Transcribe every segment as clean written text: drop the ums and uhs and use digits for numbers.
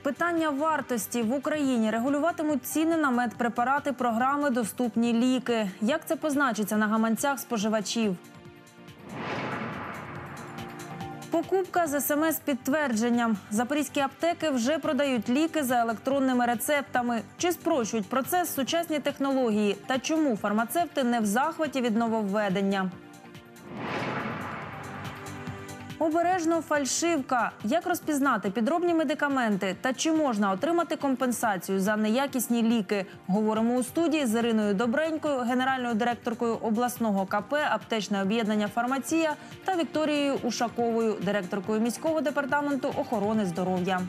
Питання вартості. В Україні регулюватимуть ціни на медпрепарати програми «Доступні ліки». Як це позначиться на гаманцях споживачів? Покупка з СМС-підтвердженням. Запорізькі аптеки вже продають ліки за електронними рецептами. Чи спрощують процес сучасні технології? Та чому фармацевти не в захваті від нововведення? Обережно фальшивка. Як розпізнати підробні медикаменти? Та чи можна отримати компенсацію за неякісні ліки? Говоримо у студії з Іриною Добренькою, генеральною директоркою обласного КП «Аптечне об'єднання «Фармація» та Вікторією Ушаковою, директоркою міського департаменту охорони здоров'я.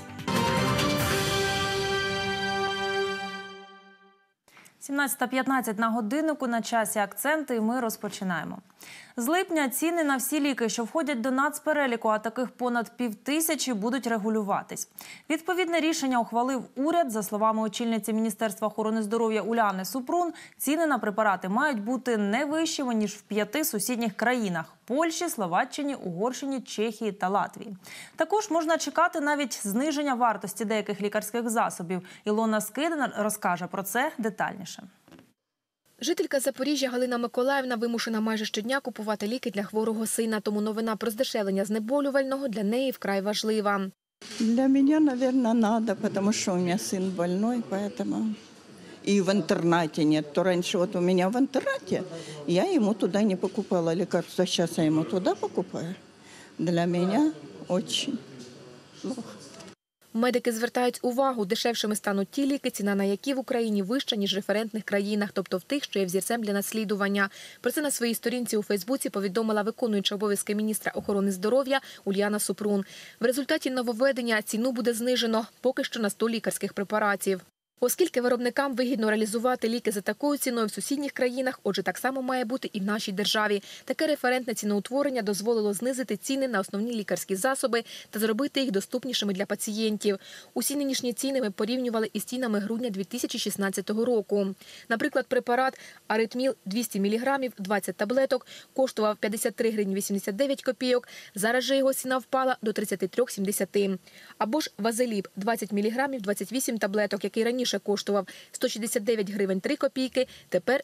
– 17:15 на годиннику, на часі акценти, і ми розпочинаємо. З липня ціни на всі ліки, що входять до нацпереліку, а таких понад 5000, будуть регулюватись. Відповідне рішення ухвалив уряд. За словами очільниці Міністерства охорони здоров'я Уляни Супрун, ціни на препарати мають бути не вищими, ніж в 5 сусідніх країнах – Польщі, Словаччині, Угорщині, Чехії та Латвії. Також можна чекати навіть зниження вартості деяких лікарських засобів. Ілона Скидан розкаже про це детальніше. Жителька Запоріжжя Галина Миколаївна вимушена майже щодня купувати ліки для хворого сина, тому новина про здешевлення знеболювального для неї вкрай важлива. Для меня, наверное, надо, потому что у меня сын больной, поэтому и в интернате нет. То раньше вот у меня в интернате, я ему туда не покупала лекарства, сейчас я ему туда покупаю. Для меня очень плохо. Медики звертають увагу, дешевшими стануть ті ліки, ціна на які в Україні вища, ніж в референтних країнах, тобто в тих, що є взірцем для наслідування. Про це на своїй сторінці у Фейсбуці повідомила виконуюча обов'язки міністра охорони здоров'я Уляна Супрун. В результаті нововведення ціну буде знижено поки що на 100 лікарських препаратів. Оскільки виробникам вигідно реалізувати ліки за такою ціною в сусідніх країнах, отже, так само має бути і в нашій державі. Таке референтне ціноутворення дозволило знизити ціни на основні лікарські засоби та зробити їх доступнішими для пацієнтів. Усі нинішні ціни ми порівнювали із цінами грудня 2016 року. Наприклад, препарат Аритміл 200 мг, 20 таблеток, коштував 53 гривні 89 копійок, зараз же його ціна впала до 33,70. Або ж Вазеліб 20 мг, 28 таблеток, який раніше коштував 169 гривень 3 копійки, тепер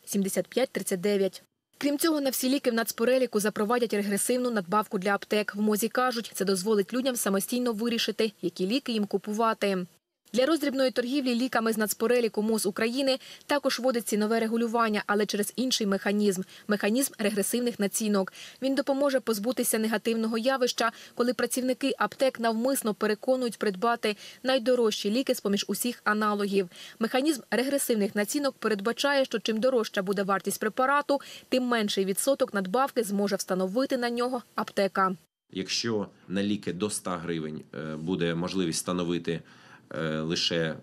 75,39. Крім цього, на всі ліки в нацпереліку запровадять регресивну надбавку для аптек. В МОЗі кажуть, це дозволить людям самостійно вирішити, які ліки їм купувати. Для роздрібної торгівлі ліками з нацпереліку МОЗ України також вводить цінове регулювання, але через інший механізм – механізм регресивних націнок. Він допоможе позбутися негативного явища, коли працівники аптек навмисно переконують придбати найдорожчі ліки з-поміж усіх аналогів. Механізм регресивних націнок передбачає, що чим дорожча буде вартість препарату, тим менший відсоток надбавки зможе встановити на нього аптека. Якщо на ліки до 100 гривень буде можливість встановити лише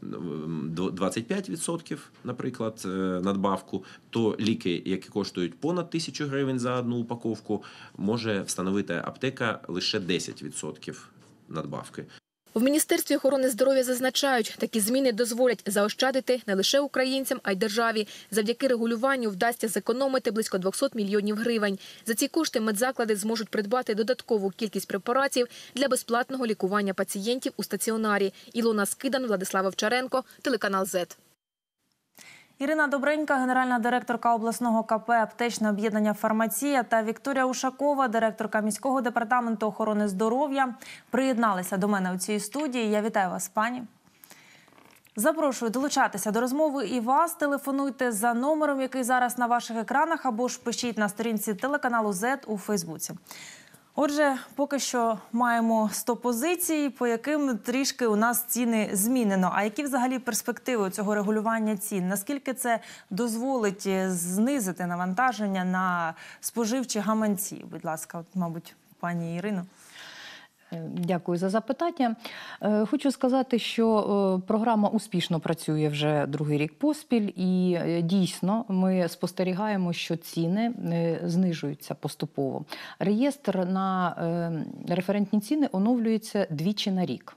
25%, наприклад, надбавку, то ліки, які коштують понад 1000 гривень за одну упаковку, може встановити аптека лише 10% надбавки. В Міністерстві охорони здоров'я зазначають, такі зміни дозволять заощадити не лише українцям, а й державі. Завдяки регулюванню вдасться зекономити близько 200 мільйонів гривень. За ці кошти медзаклади зможуть придбати додаткову кількість препаратів для безплатного лікування пацієнтів у стаціонарі. Ілона Скидан, Владислав Овчаренко, телеканал ЗЕТ. Ірина Добренька, генеральна директорка обласного КП «Аптечне об'єднання «Фармація» та Вікторія Ушакова, директорка міського департаменту охорони здоров'я, приєдналися до мене у цій студії. Я вітаю вас, пані. Запрошую долучатися до розмови і вас. Телефонуйте за номером, який зараз на ваших екранах, або ж пишіть на сторінці телеканалу ЗЕТ у Фейсбуці. Отже, поки що маємо 100 позицій, по яким трішки у нас ціни змінено. А які взагалі перспективи цього регулювання цін? Наскільки це дозволить знизити навантаження на споживчі гаманці? Будь ласка, мабуть, пані Ірино. Дякую за запитання. Хочу сказати, що програма успішно працює вже другий рік поспіль, і дійсно ми спостерігаємо, що ціни знижуються поступово. Реєстр на референтні ціни оновлюється двічі на рік.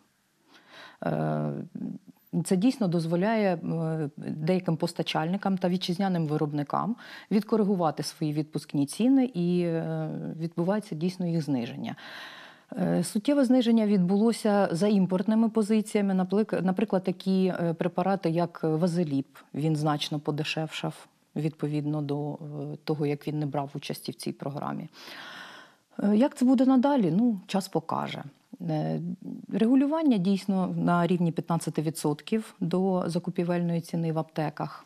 Це дійсно дозволяє деяким постачальникам та вітчизняним виробникам відкоригувати свої відпускні ціни, і відбувається дійсно їх зниження. Суттєве зниження відбулося за імпортними позиціями. Наприклад, такі препарати, як Вазеліп, він значно подешевшав відповідно до того, як він не брав участі в цій програмі. Як це буде надалі? Час покаже. Регулювання дійсно на рівні 15% до закупівельної ціни в аптеках.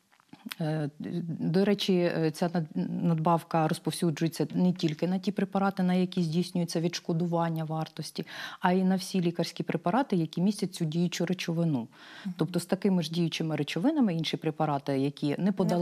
До речі, ця надбавка розповсюджується не тільки на ті препарати, на які здійснюється відшкодування вартості, а й на всі лікарські препарати, які містять цю діючу речовину. Тобто з такими ж діючими речовинами інші препарати, які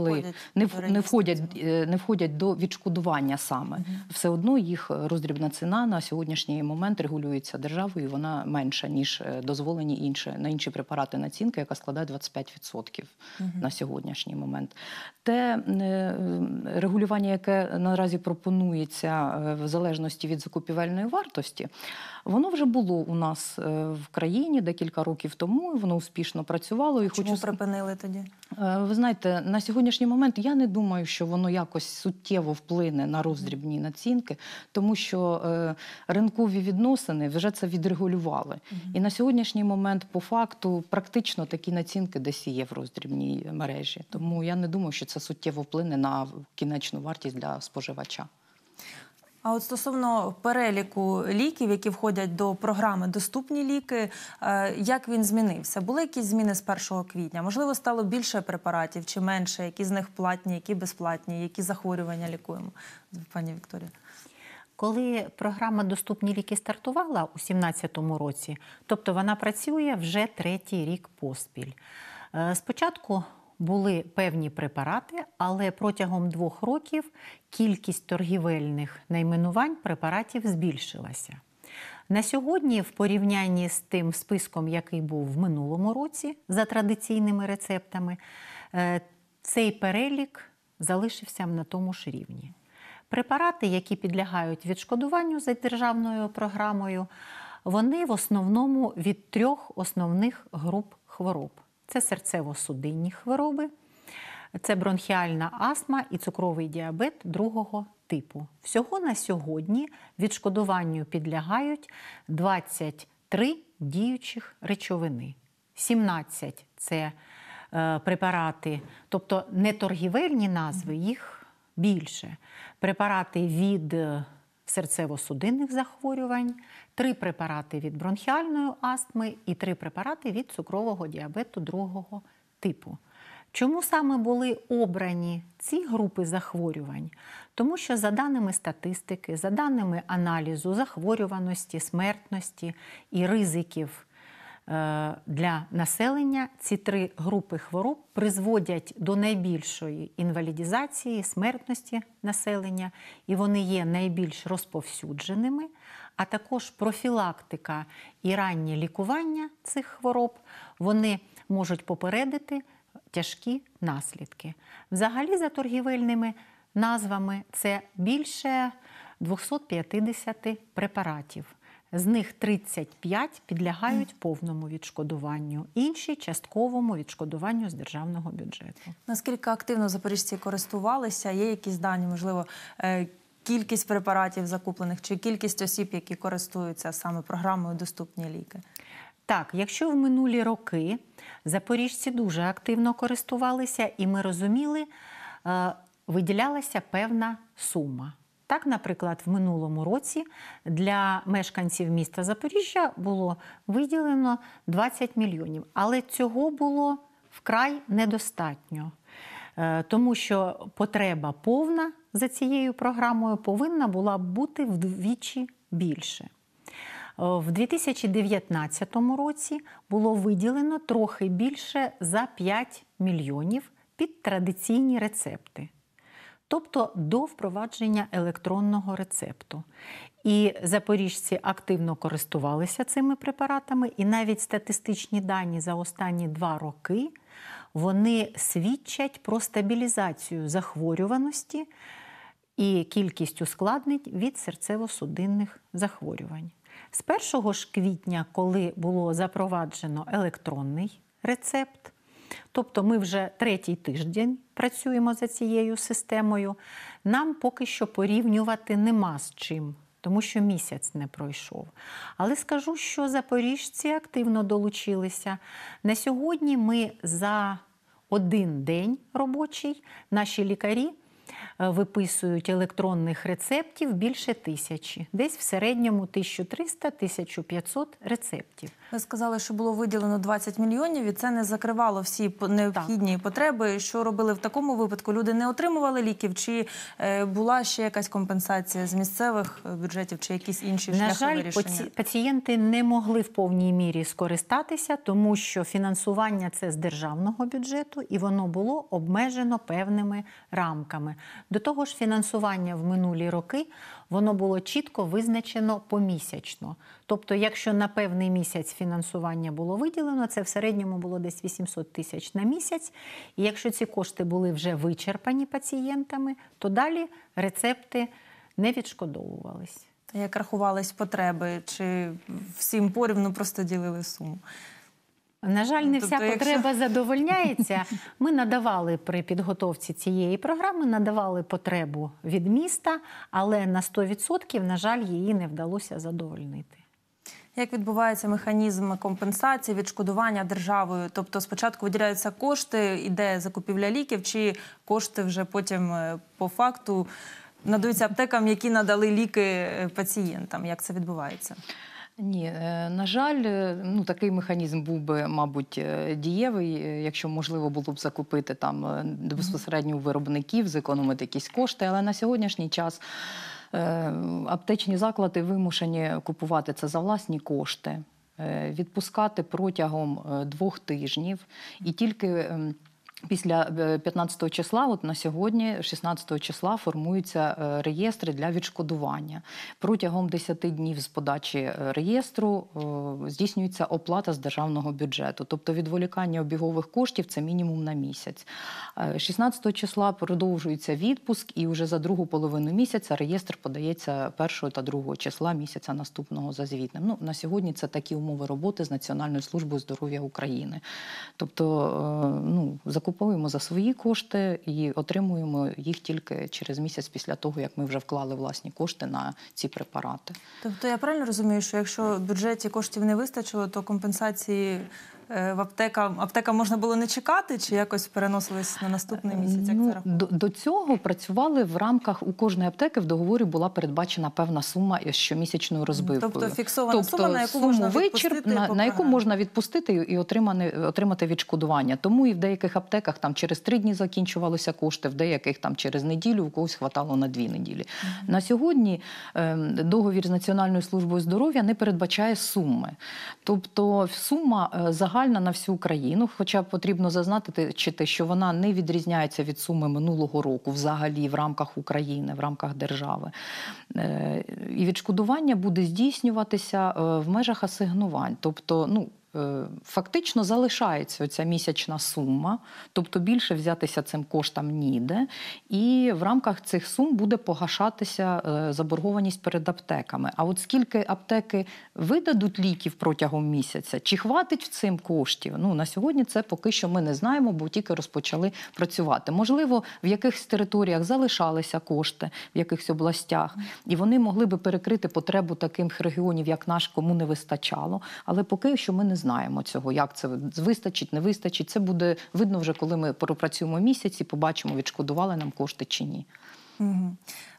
не входять до відшкодування саме, все одно їх роздрібна ціна на сьогоднішній момент регулюється державою, і вона менша, ніж дозволені на інші препарати націнки, яка складає 25% на сьогоднішній момент. Те регулювання, яке наразі пропонується в залежності від закупівельної вартості, воно вже було у нас в країні декілька років тому, і воно успішно працювало. І чому припинили тоді? Ви знаєте, на сьогоднішній момент я не думаю, що воно якось суттєво вплине на роздрібні націнки, тому що ринкові відносини вже це відрегулювали. І на сьогоднішній момент, по факту, практично такі націнки десь є в роздрібній мережі. Тому я не думаю, що це суттєво вплине на кінечну вартість для споживача. А от стосовно переліку ліків, які входять до програми «Доступні ліки», як він змінився? Були якісь зміни з 1 квітня? Можливо, стало більше препаратів чи менше? Які з них платні, які безплатні? Які захворювання лікуємо? Пані Вікторія. Коли програма «Доступні ліки» стартувала у 2017 році, тобто вона працює вже 3-й рік поспіль. Спочатку були певні препарати, але протягом 2 років кількість торгівельних найменувань препаратів збільшилася. На сьогодні, в порівнянні з тим списком, який був в минулому році за традиційними рецептами, цей перелік залишився на тому ж рівні. Препарати, які підлягають відшкодуванню за державною програмою, вони в основному від 3 основних груп хвороб. Це серцево-судинні хвороби, це бронхіальна астма і цукровий діабет 2-го типу. Всього на сьогодні відшкодуванню підлягають 23 діючих речовини. 17 – це препарати, тобто не торгівельні назви, їх більше. Препарати від серцево-судинних захворювань, 3 препарати від бронхіальної астми і 3 препарати від цукрового діабету 2-го типу. Чому саме були обрані ці групи захворювань? Тому що за даними статистики, за даними аналізу захворюваності, смертності і ризиків для населення, ці 3 групи хвороб призводять до найбільшої інвалідизації, смертності населення, і вони є найбільш розповсюдженими, а також профілактика і раннє лікування цих хвороб, вони можуть попередити тяжкі наслідки. Взагалі, за торгівельними назвами, це більше 250 препаратів. З них 35 підлягають повному відшкодуванню, інші – частковому відшкодуванню з державного бюджету. Наскільки активно запоріжці користувалися? Є якісь дані, можливо, кількість препаратів закуплених чи кількість осіб, які користуються саме програмою «Доступні ліки»? Так, якщо в минулі роки запоріжці дуже активно користувалися, і ми розуміли, виділялася певна сума. Так, наприклад, в минулому році для мешканців міста Запоріжжя було виділено 20 мільйонів. Але цього було вкрай недостатньо, тому що потреба повна за цією програмою повинна була бути вдвічі більше. В 2019 році було виділено трохи більше за 5 мільйонів під традиційні рецепти. Тобто до впровадження електронного рецепту. І запоріжці активно користувалися цими препаратами, і навіть статистичні дані за останні 2 роки, вони свідчать про стабілізацію захворюваності і кількість ускладнень від серцево-судинних захворювань. З 1 ж квітня, коли було запроваджено електронний рецепт, тобто ми вже 3-й тиждень працюємо за цією системою, нам поки що порівнювати нема з чим тому що місяць не пройшов. Але скажу, що запоріжці активно долучилися. На сьогодні ми за один день робочий наші лікарі виписують електронних рецептів більше 1000. Десь в середньому 1300-1500 рецептів. Ви сказали, що було виділено 20 мільйонів, і це не закривало всі необхідні потреби. Що робили в такому випадку? Люди не отримували ліків? Чи була ще якась компенсація з місцевих бюджетів, чи якісь інші шляхи вирішення? На жаль, пацієнти не могли в повній мірі скористатися, тому що фінансування – це з державного бюджету, і воно було обмежено певними рамками. До того ж, фінансування в минулі роки, воно було чітко визначено помісячно. Тобто, якщо на певний місяць фінансування було виділено, це в середньому було десь 800 тисяч на місяць. І якщо ці кошти були вже вичерпані пацієнтами, то далі рецепти не відшкодовувались. Як рахувались потреби? Чи всім порівну просто ділили суму? На жаль, не вся Тобто, потреба задовольняється. Ми надавали при підготовці цієї програми, надавали потребу від міста, але на 100%, на жаль, її не вдалося задовольнити. Як відбувається механізм компенсації, відшкодування державою? Тобто спочатку виділяються кошти, іде закупівля ліків, чи кошти вже потім по факту надаються аптекам, які надали ліки пацієнтам? Як це відбувається? Ні, на жаль, такий механізм був би, мабуть, дієвий, якщо можливо було б закупити там безпосередньо у виробників, зекономити якісь кошти, але на сьогоднішній час аптечні заклади вимушені купувати це за власні кошти, відпускати протягом 2 тижнів, і тільки після 15 числа, от на сьогодні, 16 числа, формуються реєстри для відшкодування. Протягом 10 днів з подачі реєстру здійснюється оплата з державного бюджету. Тобто відволікання обігових коштів – це мінімум на місяць. 16 числа продовжується відпуск, і вже за другу половину місяця реєстр подається 1 та 2 числа місяця наступного за звітним. На сьогодні це такі умови роботи з Національною службою здоров'я України. Тобто, закуповуємо за свої кошти і отримуємо їх тільки через місяць після того, як ми вже вклали власні кошти на ці препарати. Тобто я правильно розумію, що якщо в бюджеті коштів не вистачило, то компенсації в аптекам можна було не чекати, чи якось переносились на наступний місяць? Як це рахувати? До цього працювали в рамках, у кожної аптеки в договорі була передбачена певна сума із щомісячною розбивкою. Тобто фіксована сума, на яку можна відпустити на яку можна відпустити і отримати відшкодування. Тому і в деяких аптеках там через 3 дні закінчувалися кошти, в деяких там через неділю, у когось хватало на 2 неділі. На сьогодні договір з Національною службою здоров'я не передбачає суми. Тобто сума загальна на всю Україну, хоча потрібно зазначити, що вона не відрізняється від суми минулого року взагалі в рамках України, в рамках держави. І відшкодування буде здійснюватися в межах асигнувань. Тобто, фактично залишається оця місячна сума, тобто більше взятися цим коштам ніде, і в рамках цих сум буде погашатися заборгованість перед аптеками. А от скільки аптеки видадуть ліків протягом місяця, чи хватить в цим коштів? На сьогодні це поки що ми не знаємо, бо тільки розпочали працювати. Можливо, в якихось територіях залишалися кошти, в якихось областях, і вони могли би перекрити потребу таких регіонів, як наш, кому не вистачало, але поки що ми не знаємо цього, як це вистачить, не вистачить. Це буде видно вже, коли ми пропрацюємо місяць і побачимо, відшкодували нам кошти чи ні. Угу.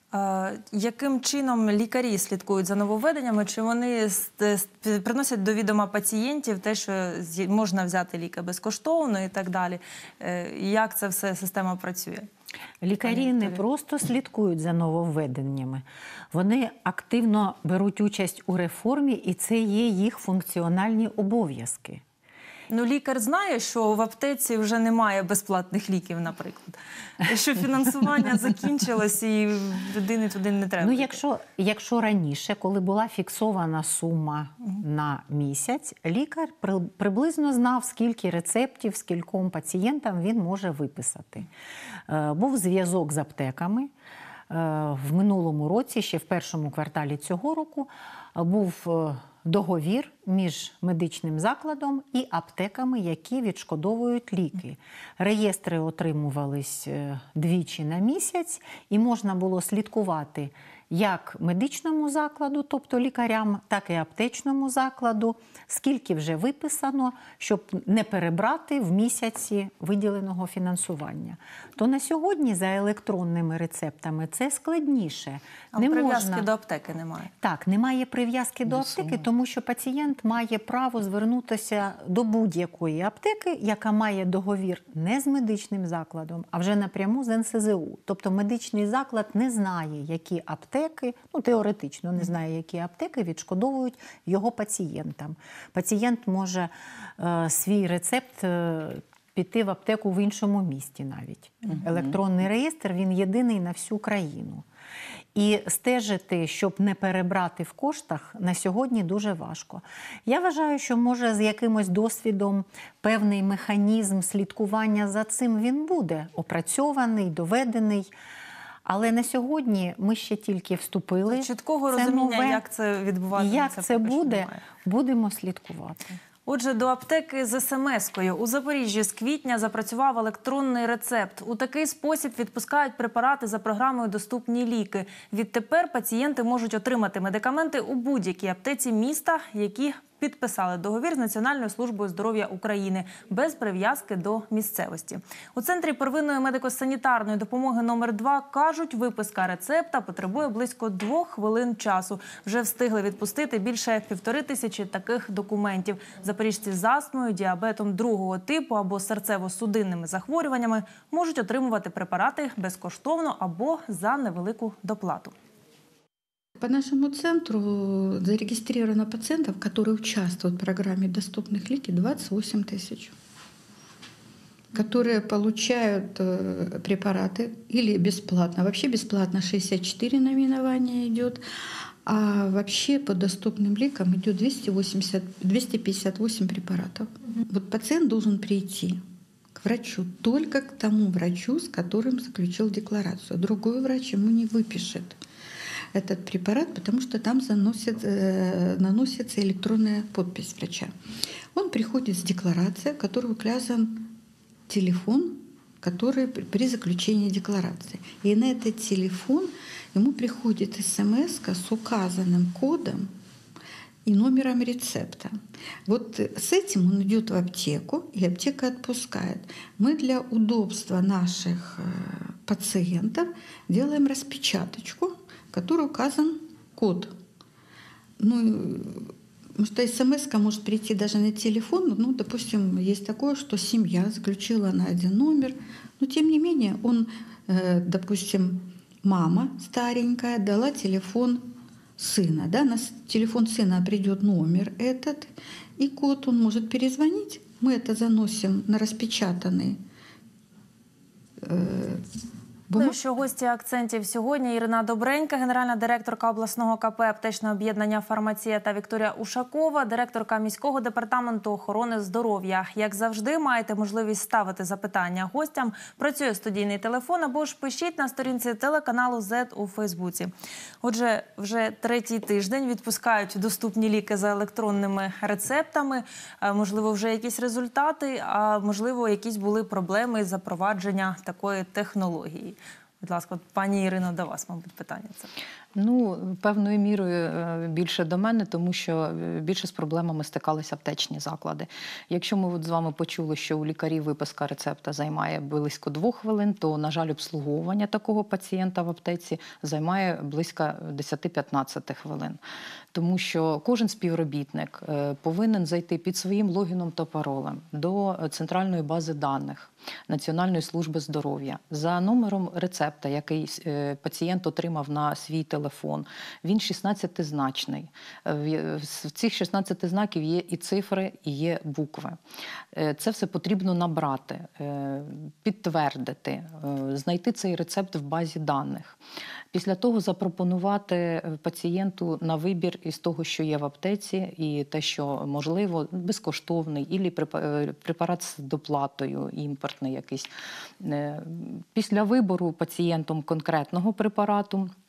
Яким чином лікарі слідкують за нововведеннями? Чи вони приносять до відома пацієнтів те, що можна взяти ліки безкоштовно і так далі? Як це все система працює? Лікарі не просто слідкують за нововведеннями, вони активно беруть участь у реформі, і це є їх функціональні обов'язки. Лікар знає, що в аптеці вже немає безплатних ліків, наприклад. Що фінансування закінчилось і людини туди не треба. Якщо раніше, коли була фіксована сума на місяць, лікар приблизно знав, скільки рецептів, скільком пацієнтам він може виписати. Був зв'язок з аптеками. В минулому році, ще в першому кварталі цього року, був договір між медичним закладом і аптеками, які відшкодовують ліки. Реєстри отримувались 2 на місяць, і можна було слідкувати, як медичному закладу, тобто лікарям, так і аптечному закладу, скільки вже виписано, щоб не перебрати в місяці виділеного фінансування. То на сьогодні за електронними рецептами це складніше. А Не прив'язки можна... до аптеки немає. Так, немає прив'язки до аптеки, тому що пацієнт має право звернутися до будь-якої аптеки, яка має договір не з медичним закладом, а вже напряму з НСЗУ. Тобто медичний заклад не знає, які аптеки, ну теоретично не знає, які аптеки відшкодовують його пацієнтам. Пацієнт може свій рецепт піти в аптеку в іншому місті навіть. Електронний реєстр, він єдиний на всю країну. І стежити, щоб не перебрати в коштах, на сьогодні дуже важко. Я вважаю, що може з якимось досвідом певний механізм слідкування за цим він буде опрацьований, доведений. Але на сьогодні ми ще тільки вступили. Чіткого Це розуміння, нове. як це відбуватиметься, Як це поки що буде, немає. будемо слідкувати. Отже, до аптеки з СМС-кою. У Запоріжжі з квітня запрацював електронний рецепт. У такий спосіб відпускають препарати за програмою «Доступні ліки». Відтепер пацієнти можуть отримати медикаменти у будь-якій аптеці міста, які підписали договір з Національною службою здоров'я України без прив'язки до місцевості. У Центрі первинної медико-санітарної допомоги номер 2 кажуть, виписка рецепта потребує близько 2 хвилин часу. Вже встигли відпустити більше 1500 таких документів. Запоріжці з астмою, діабетом другого типу або серцево-судинними захворюваннями можуть отримувати препарати безкоштовно або за невелику доплату. По нашему центру зарегистрировано пациентов, которые участвуют в программе «Доступных лики», 28 тысяч, которые получают препараты или бесплатно. Вообще бесплатно 64 наименования идет, а вообще по доступным ликам идет 258 препаратов. Вот пациент должен прийти к врачу, только к тому врачу, с которым заключил декларацию. Другой врач ему не выпишет этот препарат, потому что там наносится электронная подпись врача. Он приходит с декларацией, в которой указан телефон, который при заключении декларации. И на этот телефон ему приходит смс с указанным кодом и номером рецепта. Вот с этим он идет в аптеку, и аптека отпускает. Мы для удобства наших пациентов делаем распечаточку, в которой указан код. Ну, потому что смс-ка может прийти даже на телефон. Ну, допустим, есть такое, что семья заключила на один номер. Но тем не менее, он, допустим, мама старенькая дала телефон сына. Да? На телефон сына придет номер этот, и код он может перезвонить. Мы это заносим на распечатанный Ну, що гості акцентів сьогодні Ірина Добренька, генеральна директорка обласного КП «Аптечне об'єднання «Фармація» та Вікторія Ушакова, директорка міського департаменту охорони здоров'я. Як завжди, маєте можливість ставити запитання гостям. Працює студійний телефон або ж пишіть на сторінці телеканалу Z у Фейсбуці. Отже, вже третій тиждень відпускають доступні ліки за електронними рецептами. Можливо, вже якісь результати, а можливо, якісь були проблеми із запровадження такої технології. Будь ласка, пані Ірино, до вас, мабуть, питання це. Ну, певною мірою більше до мене, тому що більше з проблемами стикалися аптечні заклади. Якщо ми от з вами почули, що у лікарів виписка рецепта займає близько 2 хвилин, то, на жаль, обслуговування такого пацієнта в аптеці займає близько 10-15 хвилин. Тому що кожен співробітник повинен зайти під своїм логіном та паролем до центральної бази даних Національної служби здоров'я за номером рецепта, який пацієнт отримав на свій телефон. Він 16-значний. В цих 16 знаків є і цифри, і є букви. Це все потрібно набрати, підтвердити, знайти цей рецепт в базі даних. Після того запропонувати пацієнту на вибір із того, що є в аптеці, і те, що можливо, безкоштовний, і препарат з доплатою, імпортний якийсь. Після вибору пацієнтом конкретного препарату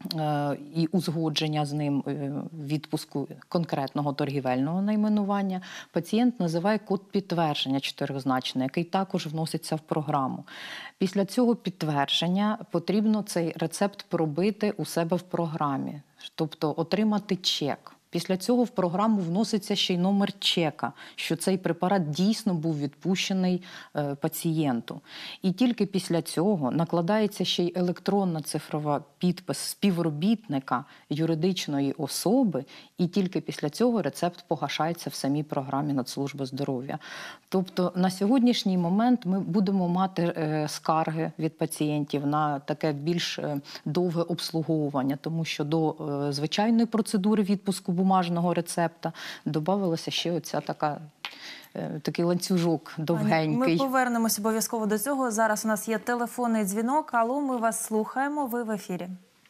і узгодження з ним відпуску конкретного торгівельного найменування, пацієнт називає код підтвердження чотиризначний, який також вноситься в програму. Після цього підтвердження потрібно цей рецепт пробити у себе в програмі, тобто отримати чек. Після цього в програму вноситься ще й номер чека, що цей препарат дійсно був відпущений пацієнту. І тільки після цього накладається ще й електронна цифрова підпис співробітника юридичної особи, і тільки після цього рецепт погашається в самій програмі Нацслужби здоров'я. Тобто на сьогоднішній момент ми будемо мати скарги від пацієнтів на таке більш довге обслуговування, тому що до звичайної процедури відпуску бумажного рецепта додавалася ще оця такий ланцюжок довгенький. Ми повернемось обов'язково до цього. Зараз у нас є телефонний дзвінок. Алло, ми вас слухаємо. Ви в ефірі.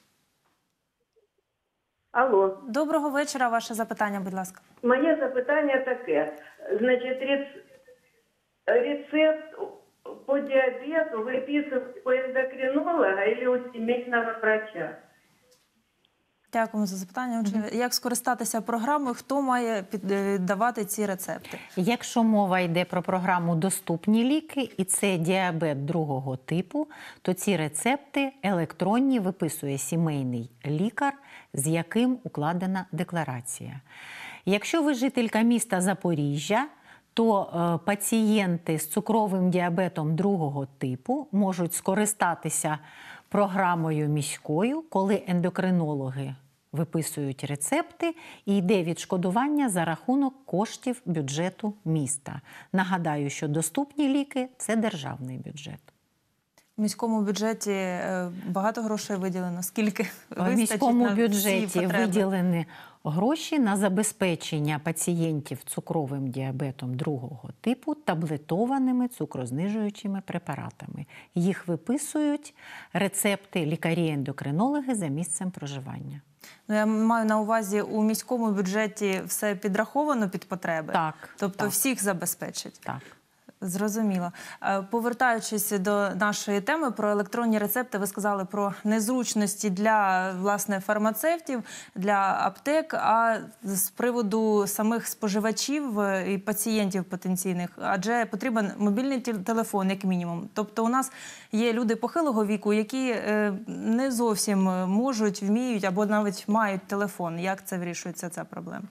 Алло. Доброго вечора. Ваше запитання, будь ласка. Моє запитання таке. Значить, рецепт по діабету виписують у ендокринолога або у сімейного врача? Дякуємо за запитання. Отже, як скористатися програмою, хто має давати ці рецепти? Якщо мова йде про програму «Доступні ліки» і це діабет другого типу, то ці рецепти електронні виписує сімейний лікар, з яким укладена декларація. Якщо ви жителька міста Запоріжжя, то пацієнти з цукровим діабетом другого типу можуть скористатися програмою міською, коли ендокринологи виписують рецепти і йде відшкодування за рахунок коштів бюджету міста. Нагадаю, що доступні ліки – це державний бюджет. В міському бюджеті багато грошей виділено. Скільки в міському бюджеті виділені гроші на забезпечення пацієнтів цукровим діабетом другого типу таблетованими цукрознижуючими препаратами. Їх виписують рецепти лікарі-ендокринологи за місцем проживання. Ну, я маю на увазі, у міському бюджеті все підраховано під потреби? Так. Тобто так. всіх забезпечать? Так. Зрозуміло. Повертаючись до нашої теми про електронні рецепти, ви сказали про незручності для, власне, фармацевтів, для аптек, а з приводу самих споживачів і пацієнтів потенційних, адже потрібен мобільний телефон, як мінімум. Тобто у нас є люди похилого віку, які не зовсім можуть, вміють або навіть мають телефон. Як це вирішується, ця проблема?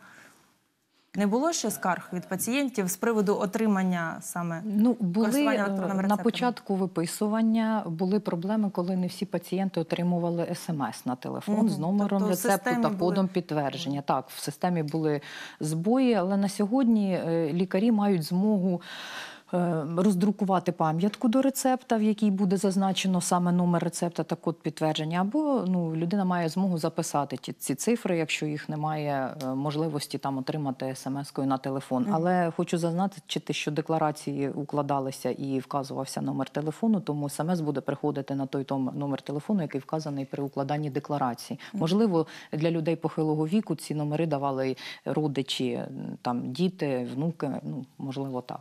Не було ще скарг від пацієнтів з приводу отримання саме користування електронним рецептом? На початку виписування були проблеми, коли не всі пацієнти отримували смс на телефон з номером рецепту та кодом підтвердження. Так, в системі були збої, але на сьогодні лікарі мають змогу роздрукувати пам'ятку до рецепта, в якій буде зазначено саме номер рецепта та код підтвердження, або людина має змогу записати ці цифри, якщо їх немає можливості там отримати смс-кою на телефон. Але хочу зазначити, що декларації укладалися і вказувався номер телефону, тому смс буде приходити на той номер телефону, який вказаний при укладанні декларації. Можливо, для людей похилого віку ці номери давали родичі, там діти, внуки, можливо, так.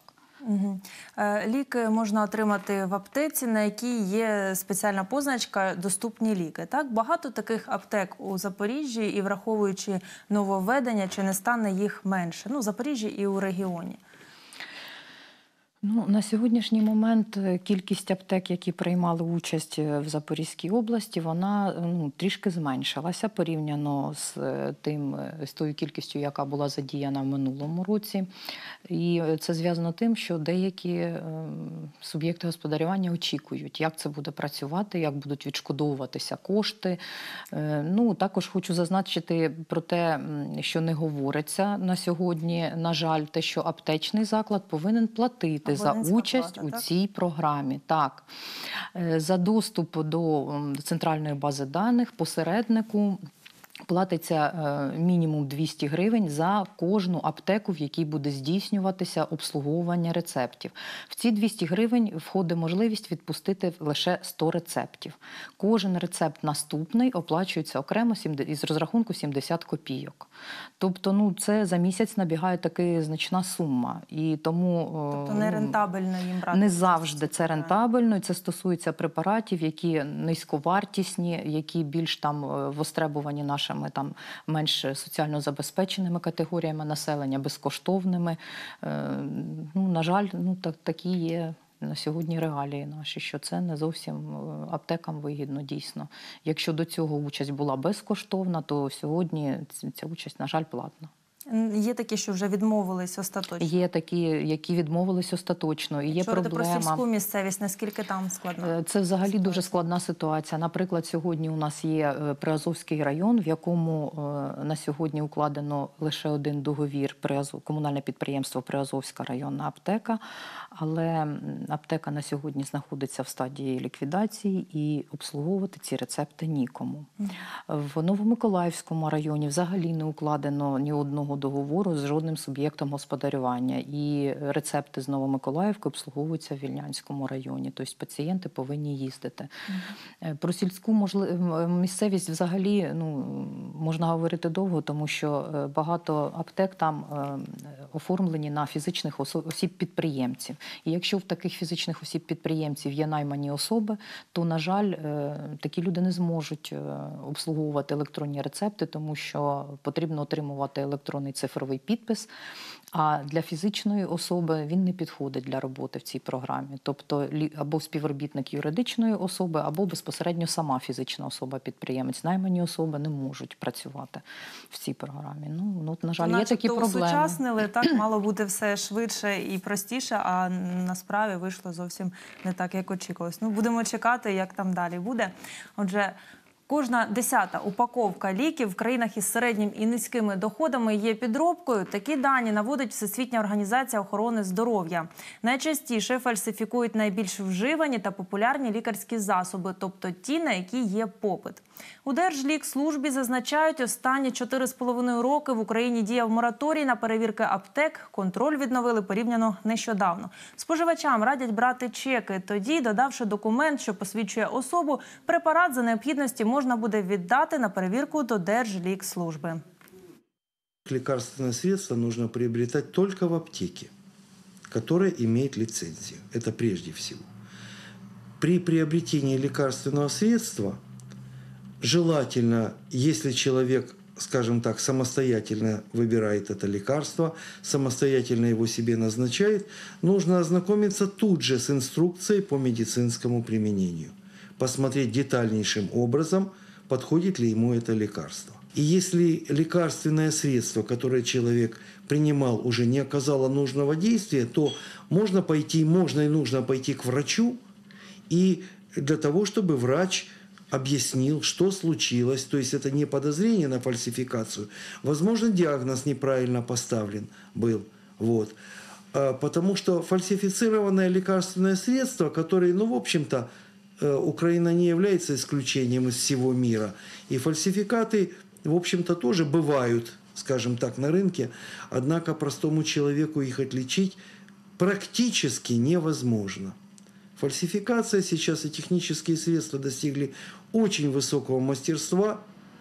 Ліки можна отримати в аптеці, на якій є спеціальна позначка «Доступні ліки». Так? Багато таких аптек у Запоріжжі і враховуючи нововведення, чи не стане їх менше? В Запоріжжі і у регіоні. На сьогоднішній момент кількість аптек, які приймали участь в Запорізькій області, вона трішки зменшилася порівняно з тою кількістю, яка була задіяна в минулому році. І це зв'язано тим, що деякі суб'єкти господарювання очікують, як це буде працювати, як будуть відшкодовуватися кошти. Також хочу зазначити про те, що не говориться на сьогодні, на жаль, те, що аптечний заклад повинен платити за участь у цій програмі. Так. За доступ до центральної бази даних посереднику платиться мінімум 200 гривень за кожну аптеку, в якій буде здійснюватися обслуговування рецептів. В ці 200 гривень входить можливість відпустити лише 100 рецептів. Кожен рецепт наступний оплачується окремо із розрахунку 70 копійок. Тобто, це за місяць набігає така значна сума. І тому Тобто не рентабельно їм брати? Не завжди це рентабельно. І це стосується препаратів, які низьковартісні, які більш востребовані нашими менш соціально забезпеченими категоріями населення, безкоштовними. На жаль, такі є на сьогодні реалії наші, що це не зовсім аптекам вигідно, дійсно. Якщо до цього участь була безкоштовна, то сьогодні ця участь, на жаль, платна. Є такі, що вже відмовились остаточно? Є такі, які відмовились остаточно. І є проблема. Про проблема. сільську місцевість, наскільки там складно? Це взагалі дуже складна ситуація. Наприклад, сьогодні у нас є Приазовський район, в якому на сьогодні укладено лише один договір, комунальне підприємство Приазовська районна аптека, але аптека на сьогодні знаходиться в стадії ліквідації і обслуговувати ці рецепти нікому. В Новомиколаївському районі взагалі не укладено ні одного договору з жодним суб'єктом господарювання. І рецепти з Новомиколаївки обслуговуються в Вільнянському районі. Тобто пацієнти повинні їздити. Про сільську місцевість взагалі можна говорити довго, тому що багато аптек там оформлені на фізичних осіб-підприємців. І якщо в таких фізичних осіб-підприємців є наймані особи, то, на жаль, такі люди не зможуть обслуговувати електронні рецепти, тому що потрібно отримувати електронний цифровий підпис, а для фізичної особи він не підходить для роботи в цій програмі. Тобто або співробітник юридичної особи, або безпосередньо сама фізична особа-підприємець. Наймані особи не можуть працювати в цій програмі. На жаль, є такі проблеми. Усучаснили, так, мало бути все швидше і простіше, а насправді вийшло зовсім не так, як очікувалось. Будемо чекати, як там далі буде. Отже, кожна 10-та упаковка ліків в країнах із середнім і низькими доходами є підробкою. Такі дані наводить Всесвітня організація охорони здоров'я. Найчастіше фальсифікують найбільш вживані та популярні лікарські засоби, тобто ті, на які є попит. У Держлікслужбі зазначають, останні 4,5 роки в Україні діяв мораторій на перевірки аптек. Контроль відновили порівняно нещодавно. Споживачам радять брати чеки. Тоді, додавши документ, що посвідчує особу, препарат за необхідності можна буде віддати на перевірку до Держлікслужби. Лекарственное средство нужно приобретать только в аптеке, которая имеет лицензию. Это прежде всего. При приобретении лекарственного средства желательно, если человек, скажем так, самостоятельно выбирает это лекарство, самостоятельно его себе назначает, нужно ознакомиться тут же с инструкцией по медицинскому применению. Посмотреть детальнейшим образом, подходит ли ему это лекарство. И если лекарственное средство, которое человек принимал, уже не оказало нужного действия, то можно и нужно пойти к врачу, и для того, чтобы врач объяснил, что случилось, то есть это не подозрение на фальсификацию, возможно, диагноз неправильно поставлен был. Потому что фальсифицированное лекарственное средство, которое, в общем-то, Украина не является исключением из всего мира. И фальсификаты, в общем-то, тоже бывают, скажем так, на рынке. Однако простому человеку их отличить практически невозможно. Фальсификация сейчас и технические средства достигли очень высокого мастерства.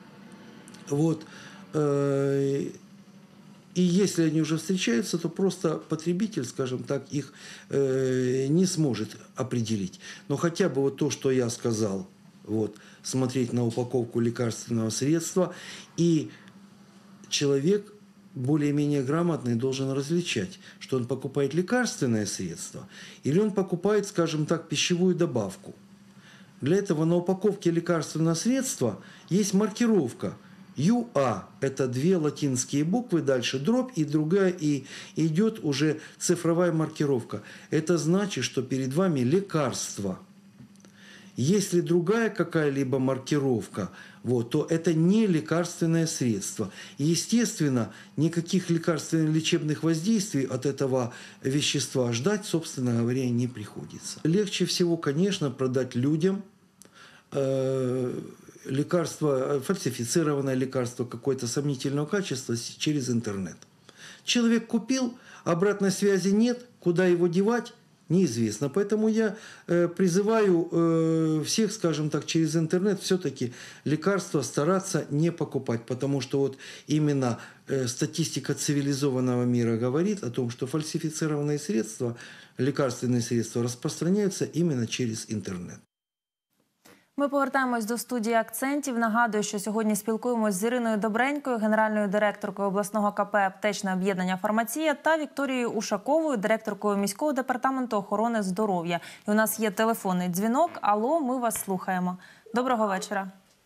И если они уже встречаются, то просто потребитель, скажем так, их не сможет определить. Но хотя бы то, что я сказал, смотреть на упаковку лекарственного средства, и человек более-менее грамотный должен различать, что он покупает лекарственное средство или он покупает, скажем так, пищевую добавку. Для этого на упаковке лекарственного средства есть маркировка ЮА. Это 2 латинские буквы, дальше дробь и другая, и идет уже цифровая маркировка. Это значит, что перед вами лекарство. Если другая какая-либо маркировка, то это не лекарственное средство. Естественно, никаких лекарственных лечебных воздействий от этого вещества ждать, собственно говоря, не приходится. Легче всего, конечно, продать людям лекарство, фальсифицированное лекарство какое-то сомнительного качества через интернет. Человек купил, обратной связи нет, куда его девать, неизвестно. Поэтому я призываю всех, скажем так, через интернет все-таки лекарства стараться не покупать, потому что вот именно статистика цивилизованного мира говорит о том, что фальсифицированные средства, лекарственные средства распространяются именно через интернет. Ми повертаємось до студії «Акцентів». Нагадую, що сьогодні спілкуємось з Іриною Добренькою, генеральною директоркою обласного КП «Аптечне об'єднання «Фармація» та Вікторією Ушаковою, директоркою міського департаменту охорони здоров'я. І у нас є телефонний дзвінок. Алло, ми вас слухаємо. Доброго вечора.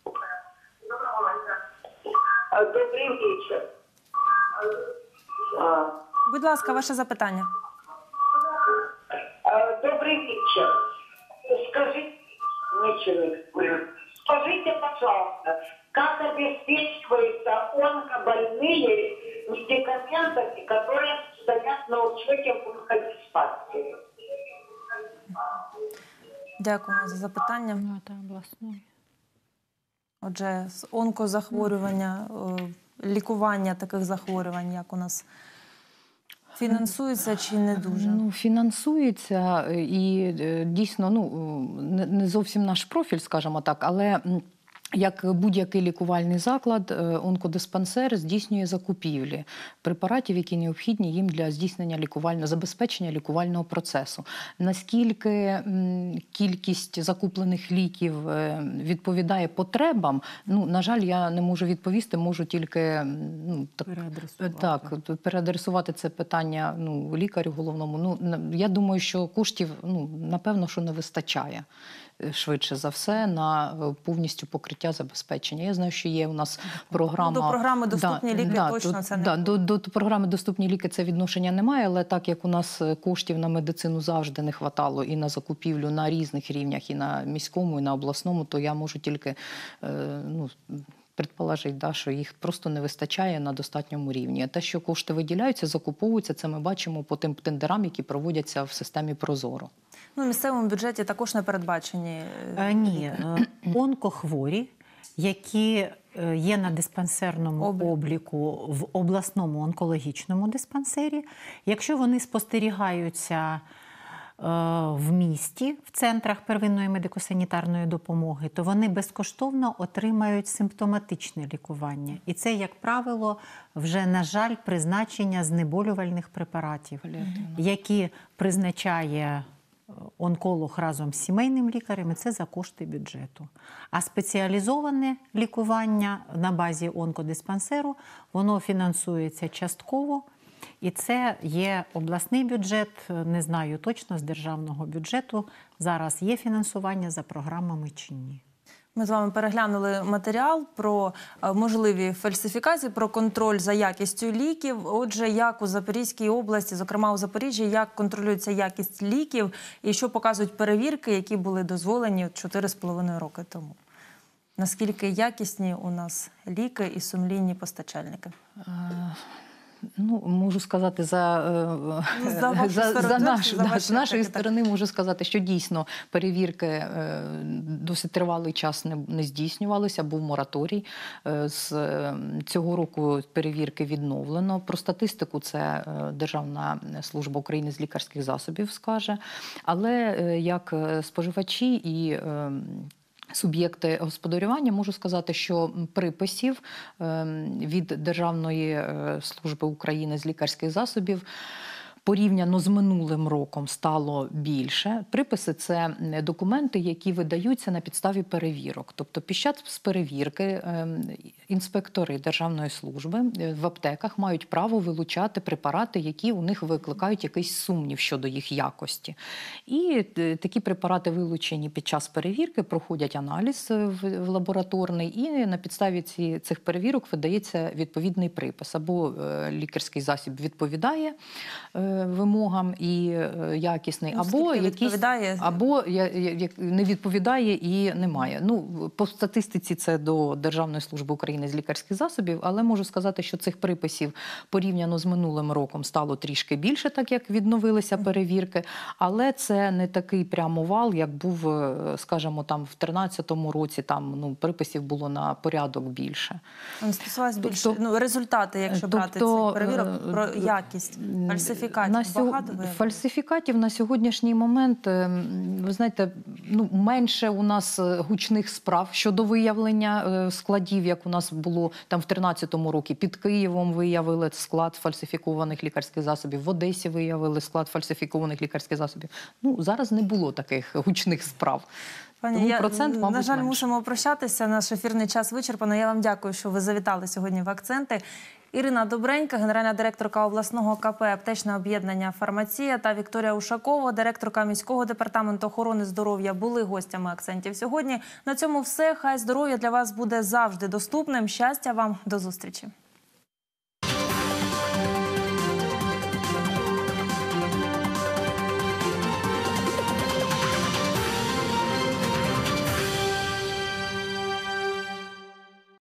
Добрый вечер. Будь ласка, ваше запитання. Добрый вечер. Скажите, пожалуйста, как обеспечиваются онкобольные медикаментами, которые стоят на учете в онкодиспансере? Дякуємо за запитання. Отже, з онкозахворювання, лікування таких захворювань, як у нас фінансується чи не дуже? Ну, фінансується і дійсно, не зовсім наш профіль, скажімо так, але як будь-який лікувальний заклад, онкодиспансер здійснює закупівлі препаратів, які необхідні їм для здійснення забезпечення лікувального процесу. Наскільки кількість закуплених ліків відповідає потребам, на жаль, я не можу відповісти, можу тільки переадресувати це питання лікарю головному. Я думаю, що коштів, напевно, що не вистачає. Швидше за все, на повністю покриття забезпечення. Я знаю, що є у нас програма... До програми «Доступні ліки» точно це не... До програми «Доступні ліки» це відношення немає, але так як у нас коштів на медицину завжди не хватало і на закупівлю на різних рівнях, і на міському, і на обласному, то я можу тільки... предположити, що їх просто не вистачає на достатньому рівні. А те, що кошти виділяються, закуповуються, це ми бачимо по тим тендерам, які проводяться в системі «Прозоро». В місцевому бюджеті також не передбачені? Ні. Онкохворі, які є на диспансерному обліку в обласному онкологічному диспансері, якщо вони спостерігаються в місті, в центрах первинної медико-санітарної допомоги, то вони безкоштовно отримають симптоматичне лікування. І це, як правило, вже, на жаль, призначення знеболювальних препаратів, які призначає онколог разом з сімейним лікарем, і це за кошти бюджету. А спеціалізоване лікування на базі онкодиспансеру, воно фінансується частково, і це є обласний бюджет, не знаю точно, з державного бюджету. Зараз є фінансування за програмами чи ні. Ми з вами переглянули матеріал про можливі фальсифікації, про контроль за якістю ліків. Отже, як у Запорізькій області, зокрема у Запоріжжі, як контролюється якість ліків і що показують перевірки, які були дозволені 4,5 роки тому? Наскільки якісні у нас ліки і сумлінні постачальники? Можу сказати, з нашої сторони можу сказати, що дійсно перевірки досить тривалий час не здійснювалися, був мораторій. З цього року перевірки відновлено. Про статистику це Державна служба України з лікарських засобів скаже. Але як споживачі і суб'єкти господарювання, можу сказати, що приписів від Державної служби України з лікарських засобів порівняно з минулим роком стало більше. Приписи – це документи, які видаються на підставі перевірок. Тобто під час перевірки інспектори Державної служби в аптеках мають право вилучати препарати, які у них викликають якийсь сумнів щодо їх якості. І такі препарати вилучені під час перевірки, проходять аналіз в лабораторний, і на підставі цих перевірок видається відповідний припис. Або лікарський засіб відповідає вимогам і якісний, Ну, або скільки якийсь, відповідає? або не відповідає і немає. Ну, по статистиці це до Державної служби України з лікарських засобів, але можу сказати, що цих приписів порівняно з минулим роком стало трішки більше, так як відновилися перевірки, але це не такий прямо вал, як був, скажімо, там в 2013 році, там приписів було на порядок більше. Стосувалось більше результати, якщо брати цих перевірок, про якість фальсифікатів. Багато виявилось? Фальсифікатів на сьогоднішній момент, ви знаєте, менше у нас гучних справ щодо виявлення складів, як у нас було там в 2013 році. Під Києвом виявили склад фальсифікованих лікарських засобів, в Одесі виявили склад фальсифікованих лікарських засобів. Зараз не було таких гучних справ. Пані, процент, мабуть, на жаль, менше. мусимо прощатися. Наш ефірний час вичерпано. Я вам дякую, що ви завітали сьогодні в «Акценти». Ірина Добренька, генеральна директорка обласного КП «Аптечне об'єднання «Фармація» та Вікторія Ушакова, директорка міського департаменту охорони здоров'я, були гостями «Акцентів» сьогодні. На цьому все. Хай здоров'я для вас буде завжди доступним. Щастя вам. До зустрічі.